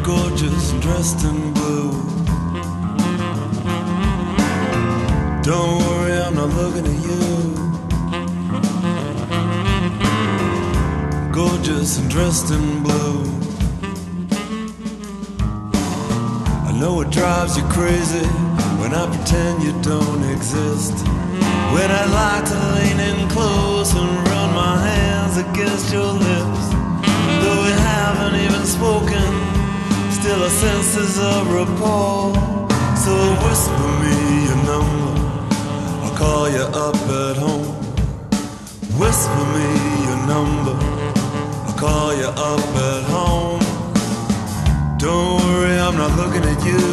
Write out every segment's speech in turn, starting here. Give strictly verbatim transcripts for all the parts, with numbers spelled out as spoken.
gorgeous and dressed in blue. Don't worry, I'm not looking at you. Gorgeous and dressed in blue. I know it drives you crazy when I pretend you don't exist. When I like to lean in close and run my hands against your lips. Though we haven't even spoken, still our senses of rapport. So whisper me your number, I'll call you up at home. Whisper me your number, I'll call you up at home. Don't worry, I'm not looking at you.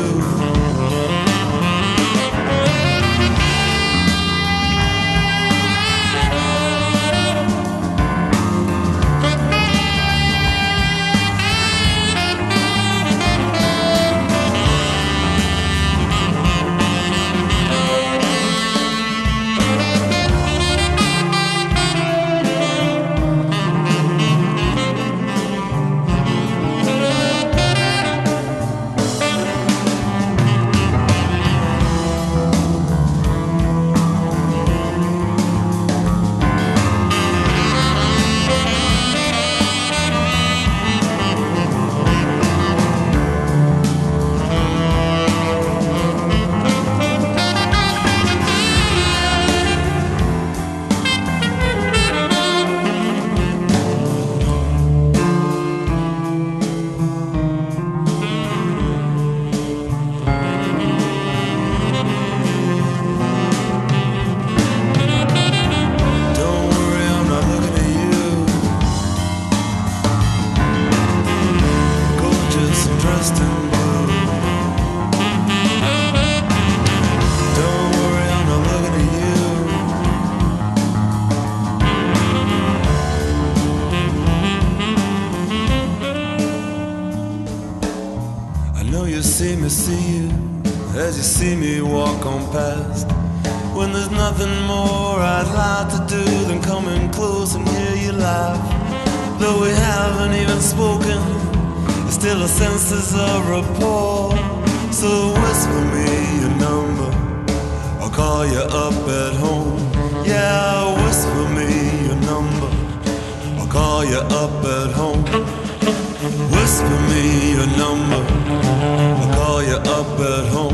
You see me see you as you see me walk on past. When there's nothing more I'd like to do than come in close and hear you laugh. Though we haven't even spoken, there's still a senses of rapport. So whisper me your number, I'll call you up at home. Yeah, whisper me your number, I'll call you up at home. Whisper me your number, I'll call you up at home.